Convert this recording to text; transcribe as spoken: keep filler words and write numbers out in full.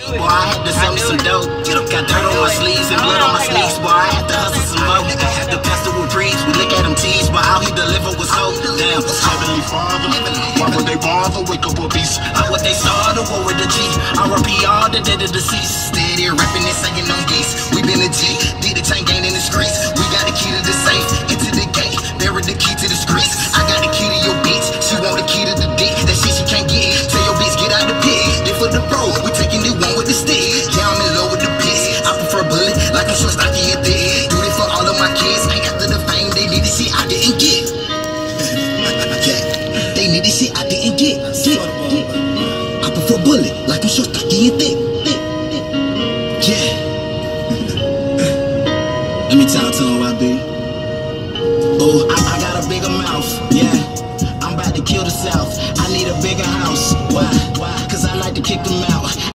Boy, I had to sell me some dope. Got dirt on my sleeves and blood on my sneaks. Boy, I had to hustle some more. I had to pastor with preach. We look at them tease, but all he deliver was hope. Damn, Heavenly Father, why would they bother? Wake up a beast. I what they saw, the war with the G. R I P all the dead of deceased. Steady rapping and singing on geese. We been a G, did the chain gang in the streets. We got the key to the safe, into the gate. Buried the key to the streets. I got the key to your beats. She want the key to the dick. That shit she can't get. Tell your bitch get out the pit. Then for the road, we taking it one with the stick. Yeah, I'm in love with the piss. I prefer bullet, like I'm short, stocky and thick. Do this for all of my kids. Ain't after the fame, they need the shit I didn't get. Yeah, they need the shit I didn't get. Get, get. I prefer bullet, like I'm short, stocky and thick. thick, thick. Yeah. Let me talk to him, Y B. Oh, I, I got a bigger mouth, yeah. I'm about to kill the South. I need a bigger house. Why? Why? Cause I like to kick them out.